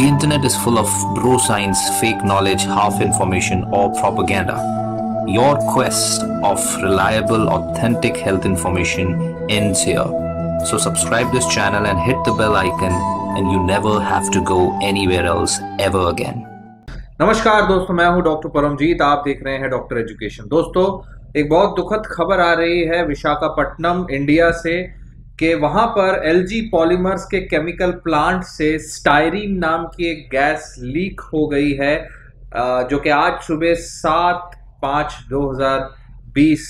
The internet is full of bro science, fake knowledge, half information, or propaganda. Your quest of reliable, authentic health information ends here. So subscribe this channel and hit the bell icon, and you never have to go anywhere else ever again. नमस्कार दोस्तों, मैं हूं doctor Paramjit. आप देख रहे हैं doctor education. दोस्तों, एक बहुत दुखद खबर आ रही है विशाखापट्टनम इंडिया से कि वहां पर एलजी पॉलीमर्स के केमिकल प्लांट से स्टायरीन नाम की एक गैस लीक हो गई है, जो कि आज सुबह 7/5/2020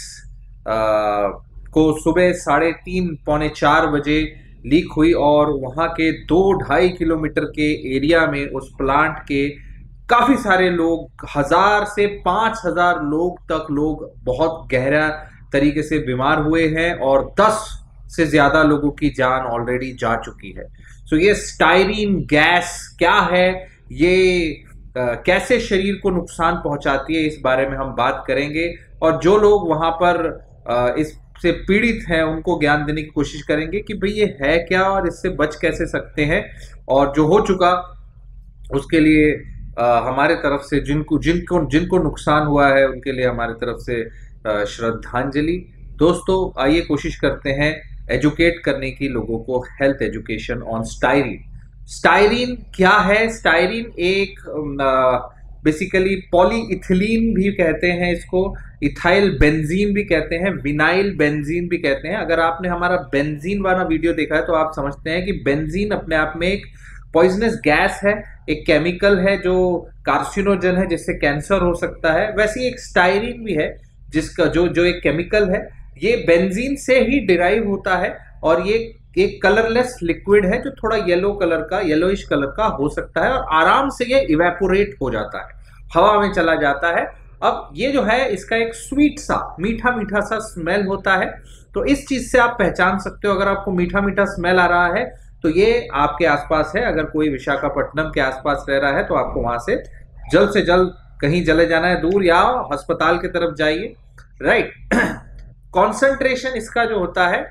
को सुबह 3:30 पौने 4 बजे लीक हुई और वहां के 2-2.5 किलोमीटर के एरिया में उस प्लांट के काफी सारे लोग, 1000 से 5000 लोग बहुत गहरा तरीके से बीमार हुए हैं और 10 से ज्यादा लोगों की जान ऑलरेडी जा चुकी है। सो ये स्टायरीन गैस क्या है, ये कैसे शरीर को नुकसान पहुंचाती है, इस बारे में हम बात करेंगे और जो लोग वहां पर इससे पीड़ित हैं उनको ज्ञान देने की कोशिश करेंगे कि भाई ये है क्या और इससे बच कैसे सकते हैं, और जो हो चुका उसके लिए हमारे तरफ से जिनको नुकसान हुआ है उनके लिए हमारे तरफ से श्रद्धांजलि। दोस्तों, आइए कोशिश करते हैं एजुकेट करने की लोगों को health education on styrene. Styrene क्या है? स्टायरीन एक बेसिकली पॉलीइथिलीन भी कहते हैं इसको, इथाइल बेंजीन भी कहते हैं, विनाइल बेंजीन भी कहते हैं। अगर आपने हमारा बेंजीन वाला वीडियो देखा है तो आप समझते हैं कि बेंजीन अपने आप में एक पॉइजनस गैस है, एक केमिकल है जो कार्सिनोजन है, जिससे कैंसर हो सकता है। वैसे एक स्टायरीन भी है जिसका जो एक केमिकल है, ये बेंजीन से ही डिराइव होता है और ये एक कलरलेस लिक्विड है जो थोड़ा येलोइश कलर का हो सकता है और आराम से ये इवेपोरेट हो जाता है, हवा में चला जाता है। अब ये जो है इसका एक स्वीट सा मीठा सा स्मेल होता है, तो इस चीज से आप पहचान सकते हो। अगर आपको मीठा स्मेल आ रहा है तो ये आपके आसपास है। अगर कोई विशाखापट्टनम के आसपास रह रहा है तो आपको वहां से जल्द कहीं चले जाना है दूर, या अस्पताल की तरफ जाइए, राइट। कॉन्सेंट्रेशन इसका जो होता है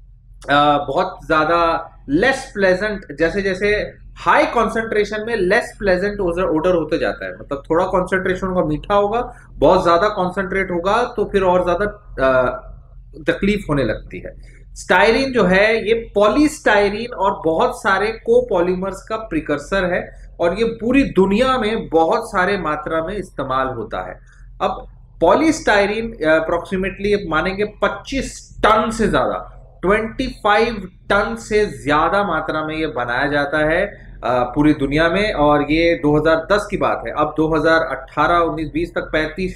बहुत ज्यादा लेस प्लेजेंट, जैसे हाई कॉन्सेंट्रेशन में लेस प्लेजेंट ओडर होते जाता है। मतलब थोड़ा कॉन्सेंट्रेशन होगा मीठा होगा, बहुत ज्यादा कॉन्सेंट्रेट होगा तो फिर और ज्यादा तकलीफ होने लगती है। स्टायरीन जो है ये पॉलीस्टायरीन और बहुत सारे कोपॉलीमर्स का प्रिकर्सर है और ये पूरी दुनिया में बहुत सारे मात्रा में इस्तेमाल होता है। अब पॉलीस्टायरीन अप्रोक्सीमेटली मानेंगे 25 टन से ज्यादा, 25 टन से ज्यादा मात्रा में ये बनाया जाता है पूरी दुनिया में, और ये 2010 की बात है। अब 2018, 19, 20 तक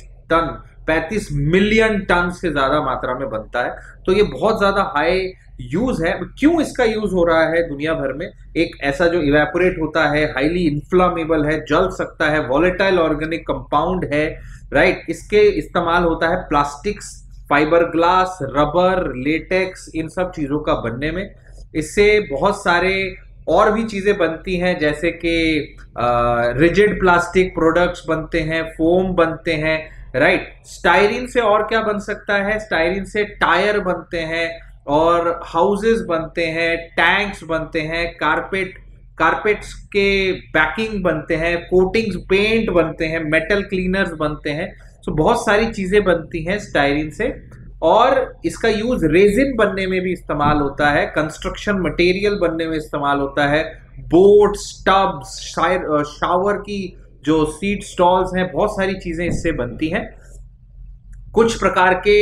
35 मिलियन टन से ज्यादा मात्रा में बनता है। तो ये बहुत ज्यादा हाई यूज है। क्यों इसका यूज हो रहा है दुनिया भर में? एक ऐसा जो इवेपोरेट होता है, हाईली इन्फ्लामेबल है, जल सकता है, वॉलेटाइल ऑर्गेनिक कंपाउंड है, राइट। इसके इस्तेमाल होता है plastics, fibre glass, rubber, latex, इन सब चीजों का बनने में। इससे बहुत सारे और भी चीजें बनती हैं, जैसे कि रिजिड प्लास्टिक प्रोडक्ट्स बनते हैं, फोम बनते हैं, राइट। स्टायरीन से और क्या बन सकता है? स्टायरीन से टायर बनते हैं और हाउसेस बनते हैं, टैंक्स बनते हैं, कारपेट्स के पैकिंग बनते हैं, कोटिंग्स, पेंट बनते हैं, मेटल क्लीनर्स बनते हैं। सो बहुत सारी चीजें बनती हैं स्टायरीन से, और इसका यूज रेजिन बनने में भी इस्तेमाल होता है, कंस्ट्रक्शन मटेरियल बनने में इस्तेमाल होता है, बोट्स, टब्स, शावर की जो सीट स्टॉल्स हैं, बहुत सारी चीजें इससे बनती हैं। कुछ प्रकार के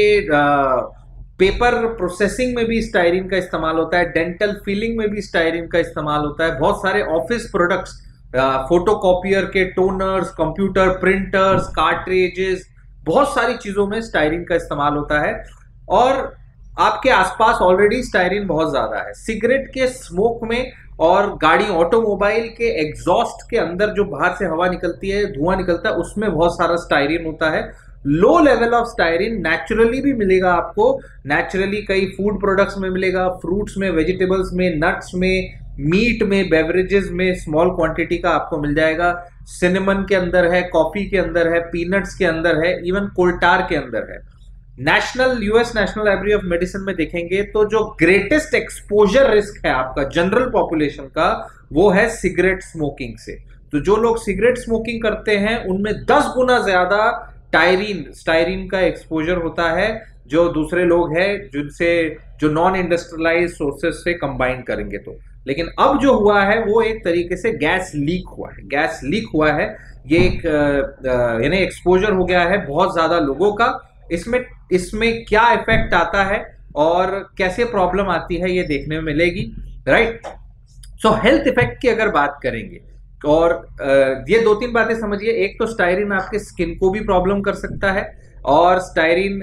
पेपर प्रोसेसिंग में भी स्टायरीन का इस्तेमाल होता है, डेंटल फिलिंग में भी स्टायरीन का इस्तेमाल होता है। बहुत सारे ऑफिस प्रोडक्ट्स, फोटोकॉपियर के टोनर्स, कंप्यूटर प्रिंटर्स, कार्ट्रिजेस, बहुत सारी चीजों में स्टायरीन का इस्तेमाल होता है। और आपके आसपास ऑलरेडी स्टायरीन बहुत ज्यादा है। सिगरेट के स्मोक में और गाड़ी, ऑटोमोबाइल के एग्जॉस्ट के अंदर जो बाहर से हवा निकलती है, धुआं निकलता है, उसमें बहुत सारा स्टायरीन होता है। Low level of styrene naturally भी मिलेगा आपको, नेचुरली कई फूड प्रोडक्ट्स में मिलेगा, फ्रूट्स में, वेजिटेबल्स में, नट्स में, मीट में, बेवरेजेस में स्मॉल क्वांटिटी का आपको मिल जाएगा। सिनेमन के अंदर है, कॉफी के अंदर है, पीनट्स के अंदर है, इवन कोल्टार के अंदर है। US national library of medicine में देखेंगे तो जो ग्रेटेस्ट एक्सपोजर रिस्क है आपका जनरल पॉपुलेशन का, वो है सिगरेट स्मोकिंग से। तो जो लोग सिगरेट स्मोकिंग करते हैं उनमें 10 गुना ज्यादा स्टायरीन का एक्सपोजर होता है जो दूसरे लोग हैं जिनसे जो नॉन इंडस्ट्रियलाइज सोर्सेस से कंबाइन करेंगे तो। लेकिन अब जो हुआ है वो एक तरीके से गैस लीक हुआ है, ये एक यानी एक्सपोजर हो गया है बहुत ज्यादा लोगों का। इसमें क्या इफेक्ट आता है और कैसे प्रॉब्लम आती है ये देखने में मिलेगी, राइट। सो हेल्थ इफेक्ट की अगर बात करेंगे और ये 2-3 बातें समझिए। एक तो स्टायरीन आपके स्किन को भी प्रॉब्लम कर सकता है और स्टायरीन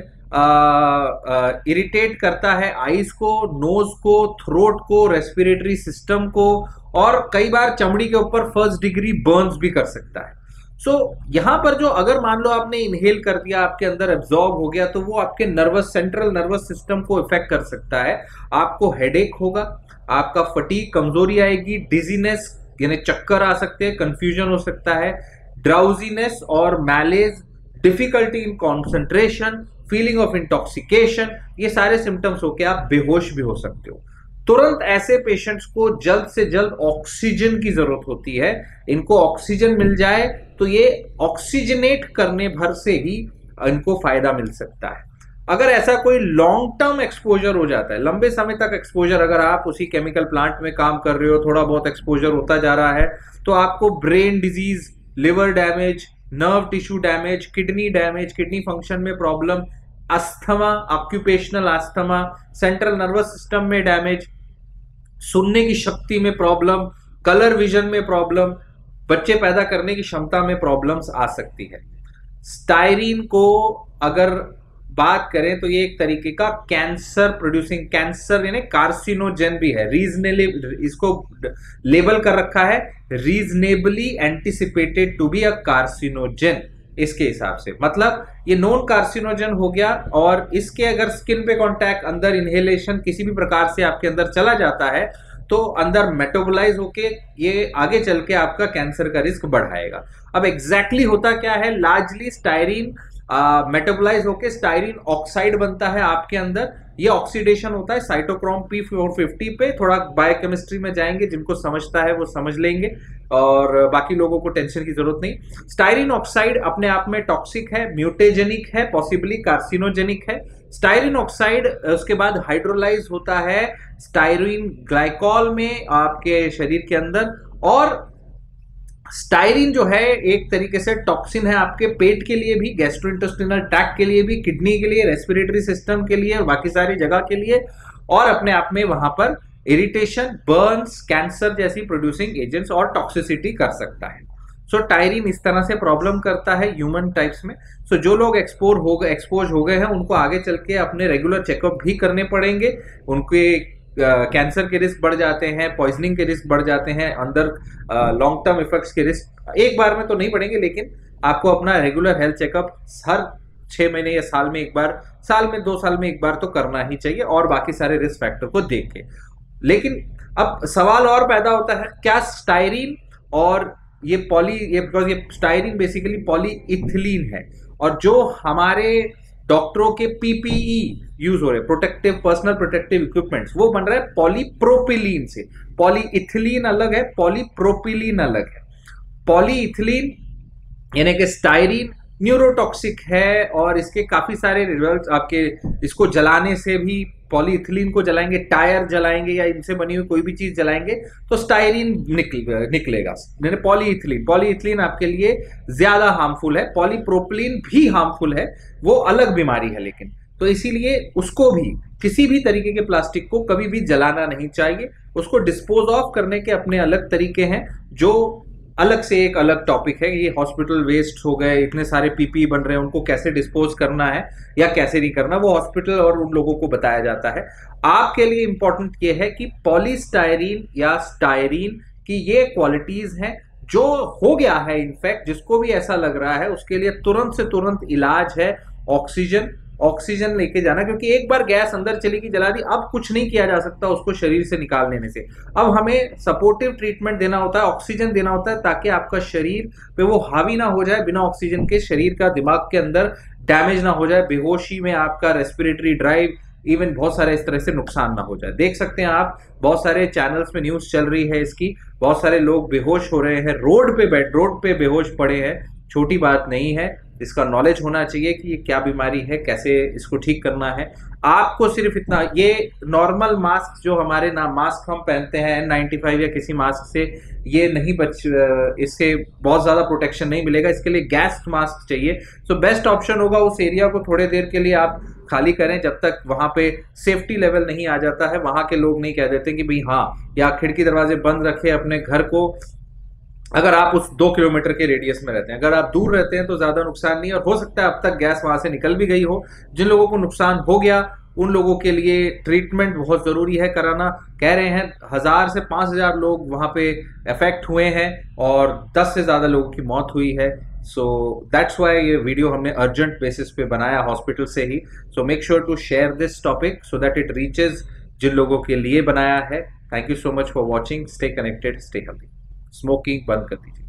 इरिटेट करता है आईज को, नोज को, थ्रोट को, रेस्पिरेटरी सिस्टम को, और कई बार चमड़ी के ऊपर फर्स्ट डिग्री बर्न्स भी कर सकता है। सो यहां पर जो अगर मान लो आपने इनहेल कर दिया, आपके अंदर एब्जॉर्ब हो गया, तो वो आपके सेंट्रल नर्वस सिस्टम को इफेक्ट कर सकता है। आपको हेडेक होगा, आपका फटीग, कमजोरी आएगी, डिजीनेस यानी चक्कर आ सकते हैं, कंफ्यूजन हो सकता है, ड्राउजीनेस और malaise, difficulty in concentration, feeling of intoxication, ये सारे सिम्टम्स होके आप बेहोश भी हो सकते हो। तुरंत ऐसे पेशेंट्स को जल्द से जल्द ऑक्सीजन की जरूरत होती है। इनको ऑक्सीजन मिल जाए तो ये ऑक्सीजनेट करने भर से ही इनको फायदा मिल सकता है। अगर ऐसा कोई लॉन्ग टर्म एक्सपोजर हो जाता है, लंबे समय तक एक्सपोजर, अगर आप उसी केमिकल प्लांट में काम कर रहे हो, थोड़ा बहुत एक्सपोजर होता जा रहा है, तो आपको brain disease, liver damage, nerve tissue damage, kidney damage, kidney function में problem, asthma, occupational asthma, central nervous system में डैमेज, सुनने की शक्ति में प्रॉब्लम, कलर विजन में प्रॉब्लम, बच्चे पैदा करने की क्षमता में प्रॉब्लम्स आ सकती है। स्टायरीन को अगर बात करें तो ये एक तरीके का कैंसर प्रोड्यूसिंग, कैंसर यानी कार्सिनोजेन भी है। इसको लेबल कर रखा है reasonably anticipated to be a carcinogen. इसके हिसाब से मतलब ये नॉन कार्सिनोजन हो गया, और इसके अगर स्किन पे कांटेक्ट, अंदर इनहेलेशन किसी भी प्रकार से आपके अंदर चला जाता है तो अंदर मेटाबोलाइज होके ये आगे चल के आपका कैंसर का रिस्क बढ़ाएगा। अब एग्जैक्टली होता क्या है, लार्जली स्टायरीन मेटाबोलाइज होके स्टायरीन ऑक्साइड बनता है आपके अंदर। ये ऑक्सीडेशन होता है साइटोक्रोम P450 पे। थोड़ा बायोकेमिस्ट्री में जाएंगे, जिनको समझता है वो समझ लेंगे और बाकी लोगों को टेंशन की जरूरत नहीं। स्टायरीन ऑक्साइड अपने आप में टॉक्सिक है, म्यूटेजेनिक है, पॉसिबली कार्सिनोजेनिक है। स्टायरीन ऑक्साइड उसके बाद हाइड्रोलाइज होता है स्टायरीन ग्लाइकॉल में आपके शरीर के अंदर, और स्टायरीन जो है एक तरीके से टॉक्सिन है आपके पेट के लिए भी, गैस्ट्रोइंटेस्टिनल ट्रैक्ट के लिए भी, किडनी के लिए, रेस्पिरेटरी सिस्टम के लिए और बाकी सारी जगह के लिए, और अपने आप में वहां पर इरिटेशन, बर्न्स, कैंसर जैसी प्रोड्यूसिंग एजेंट्स और टॉक्सिसिटी कर सकता है। सो टायरीन इस तरह से प्रॉब्लम करता है ह्यूमन टाइप्स में। सो जो लोग एक्सपोज हो गए हैं उनको आगे चल के अपने रेगुलर चेकअप भी करने पड़ेंगे। उनके कैंसर के रिस्क बढ़ जाते हैं, पॉइजनिंग के रिस्क बढ़ जाते हैं, अंदर लॉन्ग टर्म इफेक्ट्स के रिस्क एक बार में तो नहीं बढ़ेंगे, लेकिन आपको अपना रेगुलर हेल्थ चेकअप हर 6 महीने या साल में एक बार, साल में 2 साल में एक बार तो करना ही चाहिए, और बाकी सारे रिस्क फैक्टर को देख के। लेकिन अब सवाल और पैदा होता है, क्या स्टायरीन और बिकॉज ये स्टायरीन बेसिकली पॉलीइथिलीन है, और जो हमारे डॉक्टरों के पीपीई यूज हो रहे प्रोटेक्टिव, पर्सनल प्रोटेक्टिव इक्विपमेंट्स, वो बन रहा है पॉलीप्रोपिलीन से। पॉलीइथिलीन अलग है, पॉलीप्रोपिलीन अलग है। पॉलीइथिलीन यानी कि स्टायरीन न्यूरोटॉक्सिक है, और इसके काफी सारे रिजल्ट आपके, इसको जलाने से भी, पॉलीइथिलीन को जलाएंगे, टायर जलाएंगे या इनसे बनी हुई कोई भी चीज जलाएंगे तो स्टायरीन निकलेगा। पॉलीइथिलीन आपके लिए ज्यादा हार्मफुल है, पॉलीप्रोपिलीन भी हार्मफुल है, वो अलग बीमारी है। लेकिन तो इसीलिए उसको भी, किसी भी तरीके के प्लास्टिक को कभी भी जलाना नहीं चाहिए। उसको डिस्पोज ऑफ करने के अपने अलग तरीके हैं, जो अलग से एक अलग टॉपिक है। ये हॉस्पिटल वेस्ट हो गए, इतने सारे पीपी बन रहे हैं, उनको कैसे डिस्पोज करना है या कैसे नहीं करना, वो हॉस्पिटल और उन लोगों को बताया जाता है। आपके लिए इंपॉर्टेंट ये है कि पॉलीस्टायरीन या स्टायरीन की ये क्वालिटीज हैं, जो हो गया है इनफैक्ट, जिसको भी ऐसा लग रहा है उसके लिए तुरंत से तुरंत इलाज है ऑक्सीजन लेके जाना, क्योंकि एक बार गैस अंदर चली गई, जला दी, अब कुछ नहीं किया जा सकता उसको शरीर से निकाल लेने से। अब हमें सपोर्टिव ट्रीटमेंट देना होता है, ऑक्सीजन देना होता है, ताकि आपका शरीर पे वो हावी ना हो जाए। बिना ऑक्सीजन के शरीर का दिमाग के अंदर डैमेज ना हो जाए, बेहोशी में आपका रेस्पिरेटरी ड्राइव इवन बहुत सारे इस तरह से नुकसान ना हो जाए। देख सकते हैं आप, बहुत सारे चैनल्स में न्यूज़ चल रही है इसकी, बहुत सारे लोग बेहोश हो रहे हैं, रोड पे बेहोश पड़े हैं। छोटी बात नहीं है, इसका नॉलेज होना चाहिए कि ये क्या बीमारी है, कैसे इसको ठीक करना है। आपको सिर्फ इतना, ये नॉर्मल मास्क जो हमारे ना मास्क हम पहनते हैं N95 या किसी मास्क से, ये नहीं इससे बहुत ज़्यादा प्रोटेक्शन नहीं मिलेगा, इसके लिए गैस मास्क चाहिए। सो बेस्ट ऑप्शन होगा उस एरिया को थोड़े देर के लिए आप खाली करें, जब तक वहां पे सेफ्टी लेवल नहीं आ जाता है, वहां के लोग नहीं कह देते कि भाई हाँ, या खिड़की दरवाजे बंद रखे अपने घर को, अगर आप उस 2 किलोमीटर के रेडियस में रहते हैं। अगर आप दूर रहते हैं तो ज्यादा नुकसान नहीं है, और हो सकता है अब तक गैस वहां से निकल भी गई हो। जिन लोगों को नुकसान हो गया उन लोगों के लिए ट्रीटमेंट बहुत जरूरी है कराना। कह रहे हैं 1000 से 5000 लोग वहां पे इफेक्ट हुए हैं और 10 से ज्यादा लोगों की मौत हुई है। सो दैट्स वाई ये वीडियो हमने अर्जेंट बेसिस पे बनाया हॉस्पिटल से ही। So make sure to share this topic so that it reaches जिन लोगों के लिए बनाया है। Thank you so much for watching. Stay connected, stay healthy. Smoking बंद कर दीजिए।